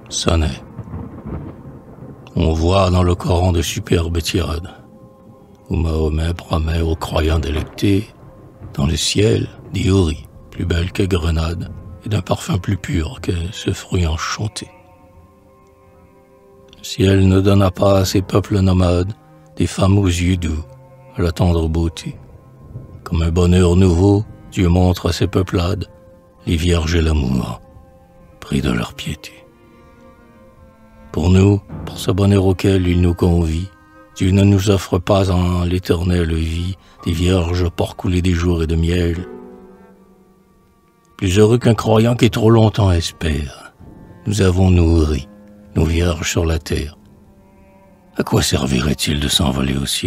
sonnait. On voit dans le Coran de superbes tirades, où Mahomet promet aux croyants délectés, dans le ciel, des houris plus belles que grenades et d'un parfum plus pur que ce fruit enchanté. Le ciel ne donna pas à ces peuples nomades des femmes aux yeux doux, à la tendre beauté. Comme un bonheur nouveau, Dieu montre à ces peuplades les vierges et l'amour, pris de leur piété. Pour nous, pour ce bonheur auquel il nous convie, Dieu ne nous offre pas en l'éternelle vie des vierges pour couler des jours et de miel. Plus heureux qu'un croyant qui trop longtemps espère, nous avons nourri nos vierges sur la terre. À quoi servirait-il de s'envoler au ciel ?